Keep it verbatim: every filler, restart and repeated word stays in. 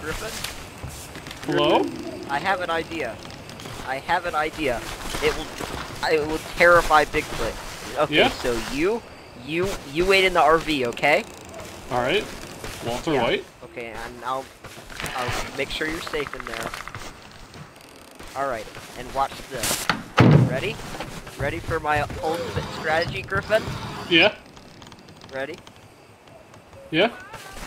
Griffin? Hello? I have an idea. I have an idea. It will, it will terrify Bigfoot. Okay, Yeah? so you, you, you wait in the R V, okay? All right. Walter Yeah. White. Okay, and I'll, I'll make sure you're safe in there. All right, and watch this. Ready? Ready for my ultimate strategy, Griffin? Yeah. Ready? Yeah.